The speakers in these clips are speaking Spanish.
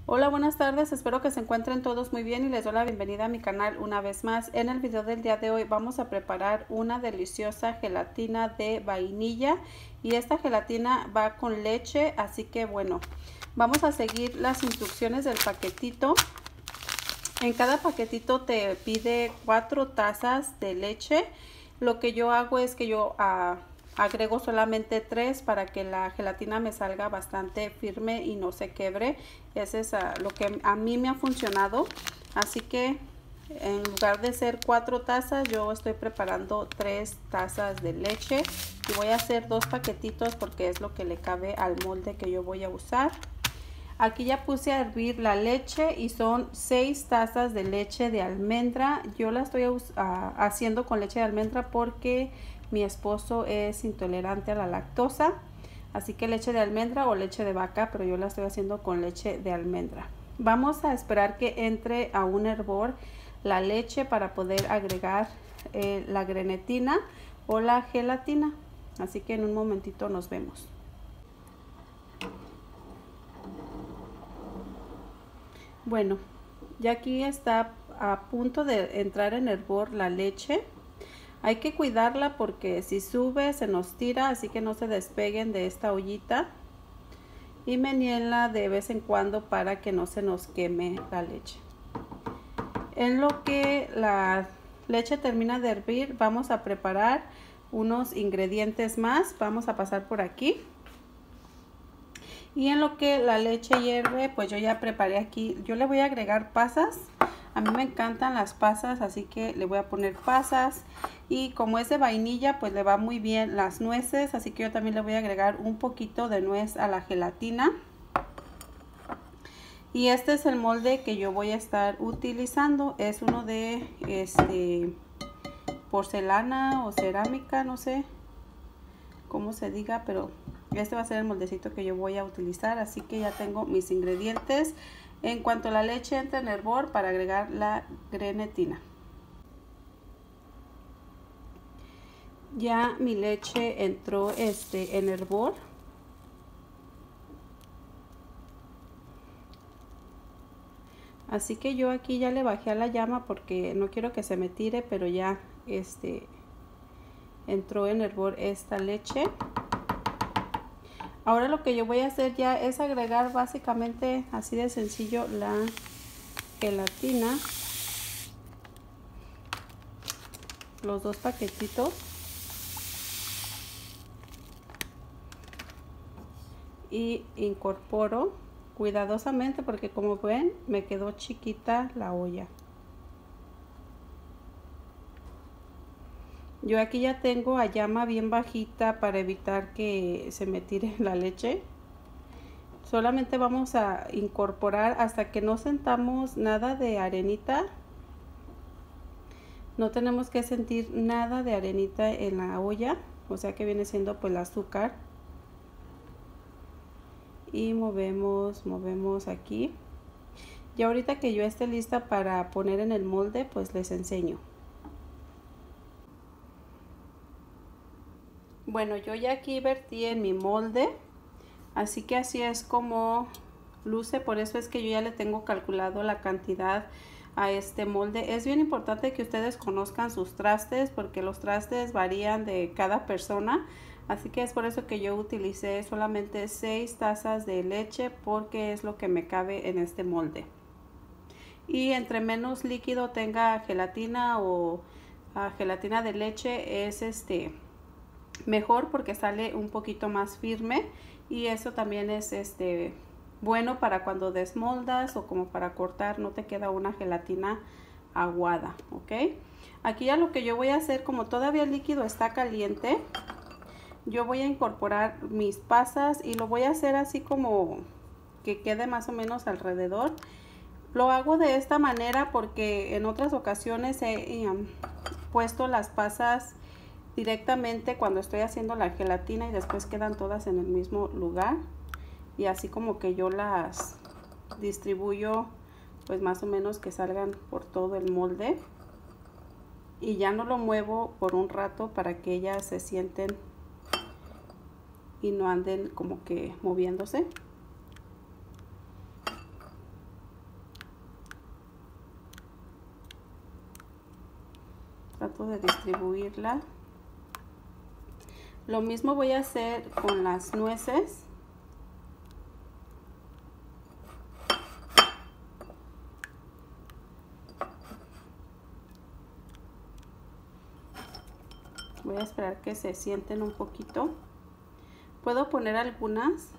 Hola, buenas tardes, espero que se encuentren todos muy bien y les doy la bienvenida a mi canal una vez más. En el video del día de hoy vamos a preparar una deliciosa gelatina de vainilla y esta gelatina va con leche, así que bueno, vamos a seguir las instrucciones del paquetito. En cada paquetito te pide 4 tazas de leche. Lo que yo hago es que yo agrego solamente 3 para que la gelatina me salga bastante firme y no se quebre. Ese es lo que a mí me ha funcionado. Así que en lugar de ser 4 tazas, yo estoy preparando 3 tazas de leche. Y voy a hacer 2 paquetitos porque es lo que le cabe al molde que yo voy a usar. Aquí ya puse a hervir la leche y son 6 tazas de leche de almendra. Yo la estoy haciendo con leche de almendra porque mi esposo es intolerante a la lactosa. Así que leche de almendra o leche de vaca, pero yo la estoy haciendo con leche de almendra. Vamos a esperar que entre a un hervor la leche para poder agregar la grenetina o la gelatina. Así que en un momentito nos vemos. Bueno, ya aquí está a punto de entrar en hervor la leche. Hay que cuidarla porque si sube se nos tira, así que no se despeguen de esta ollita. Y menéenla de vez en cuando para que no se nos queme la leche. En lo que la leche termina de hervir, vamos a preparar unos ingredientes más. Vamos a pasar por aquí. Y en lo que la leche hierve, pues yo ya preparé aquí, yo le voy a agregar pasas. A mí me encantan las pasas, así que le voy a poner pasas. Y como es de vainilla, pues le va muy bien las nueces, así que yo también le voy a agregar un poquito de nuez a la gelatina. Y este es el molde que yo voy a estar utilizando. Es uno de porcelana o cerámica, no sé cómo se diga, pero este va a ser el moldecito que yo voy a utilizar. Así que ya tengo mis ingredientes. En cuanto la leche entre en hervor, para agregar la grenetina. Ya mi leche entró en hervor. Así que yo aquí ya le bajé a la llama porque no quiero que se me tire, pero ya entró en hervor esta leche. Ahora lo que yo voy a hacer ya es agregar básicamente así de sencillo la gelatina, los 2 paquetitos, y incorporo cuidadosamente porque como ven me quedó chiquita la olla. Yo aquí ya tengo a llama bien bajita para evitar que se me tire la leche. Solamente vamos a incorporar hasta que no sentamos nada de arenita. No tenemos que sentir nada de arenita en la olla, o sea que viene siendo pues el azúcar. Y movemos aquí. Y ahorita que yo esté lista para poner en el molde, pues les enseño. Bueno, yo ya aquí vertí en mi molde, así que así es como luce. Por eso es que yo ya le tengo calculado la cantidad a este molde. Es bien importante que ustedes conozcan sus trastes porque los trastes varían de cada persona. Así que es por eso que yo utilicé solamente 6 tazas de leche porque es lo que me cabe en este molde. Y entre menos líquido tenga gelatina o gelatina de leche es mejor porque sale un poquito más firme y eso también es bueno para cuando desmoldas o como para cortar, no te queda una gelatina aguada, ¿ok? Aquí ya lo que yo voy a hacer, como todavía el líquido está caliente, yo voy a incorporar mis pasas y lo voy a hacer así como que quede más o menos alrededor. Lo hago de esta manera porque en otras ocasiones he puesto las pasas directamente cuando estoy haciendo la gelatina y después quedan todas en el mismo lugar. Y así como que yo las distribuyo pues más o menos que salgan por todo el molde. Y ya no lo muevo por un rato para que ellas se sienten y no anden como que moviéndose. trato de distribuirla. Lo mismo voy a hacer con las nueces. Voy a esperar que se sienten un poquito. Puedo poner algunas.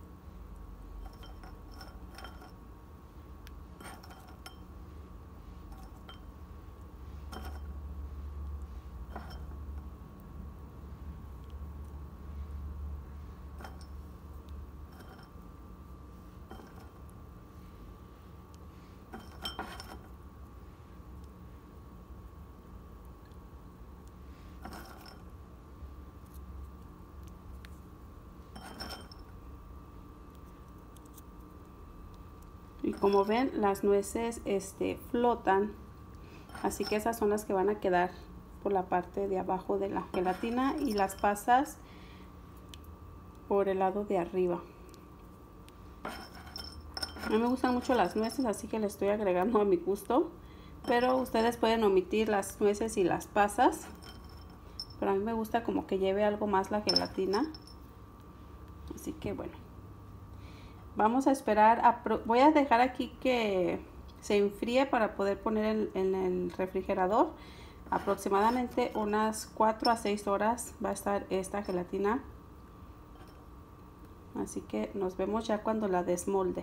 Y como ven, las nueces flotan, así que esas son las que van a quedar por la parte de abajo de la gelatina y las pasas por el lado de arriba. A mí me gustan mucho las nueces, así que le estoy agregando a mi gusto, pero ustedes pueden omitir las nueces y las pasas, pero a mí me gusta como que lleve algo más la gelatina, así que bueno. Vamos a esperar, voy a dejar aquí que se enfríe para poder poner en el refrigerador. Aproximadamente unas 4 a 6 horas va a estar esta gelatina. Así que nos vemos ya cuando la desmolde.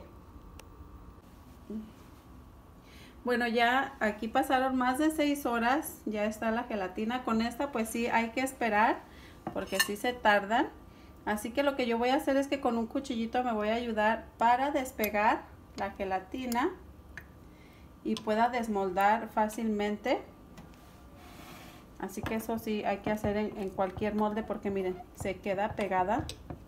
Bueno, ya aquí pasaron más de 6 horas, ya está la gelatina. Con esta pues sí hay que esperar porque sí se tardan. Así que lo que yo voy a hacer es que con un cuchillito me voy a ayudar para despegar la gelatina y pueda desmoldar fácilmente. Así que eso sí hay que hacer en cualquier molde porque miren, se queda pegada.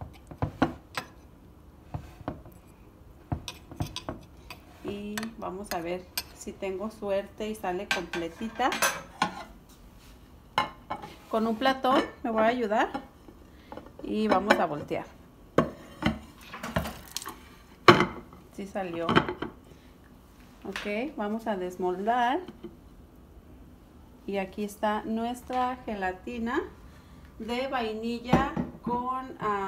Y vamos a ver si tengo suerte y sale completita. Con un platón me voy a ayudar. Y vamos a voltear. Sí salió. Ok, vamos a desmoldar. Y aquí está nuestra gelatina de vainilla con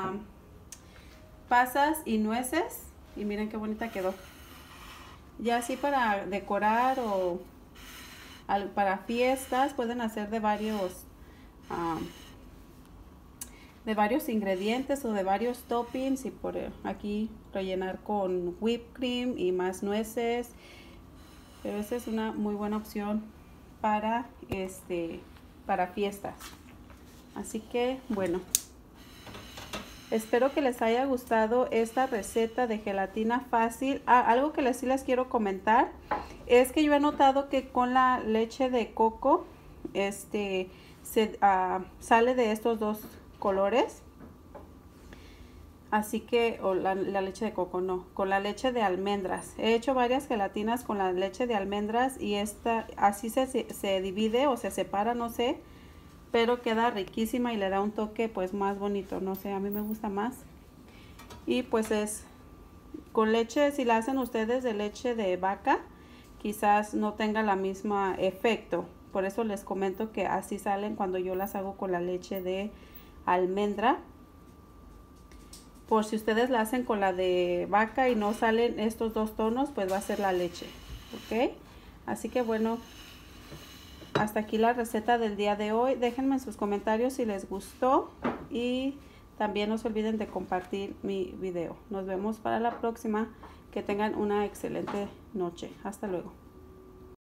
pasas y nueces. Y miren qué bonita quedó. Ya así para decorar o para fiestas pueden hacer de varios ingredientes o de varios toppings y por aquí rellenar con whipped cream y más nueces, pero esa es una muy buena opción para fiestas. Así que bueno, espero que les haya gustado esta receta de gelatina fácil. Algo que sí les quiero comentar es que yo he notado que con la leche de coco sale de estos dos colores, así que la leche de coco no, con la leche de almendras. He hecho varias gelatinas con la leche de almendras y esta así se divide o se separa, no sé, pero queda riquísima y le da un toque pues más bonito, no sé, a mí me gusta más. Y pues es con leche, si la hacen ustedes de leche de vaca, quizás no tenga la misma efecto. Por eso les comento que así salen cuando yo las hago con la leche de almendra. Por si ustedes la hacen con la de vaca y no salen estos dos tonos, pues va a ser la leche. ¿Ok? Así que bueno, hasta aquí la receta del día de hoy. Déjenme en sus comentarios si les gustó y también no se olviden de compartir mi video. Nos vemos para la próxima. Que tengan una excelente noche. Hasta luego.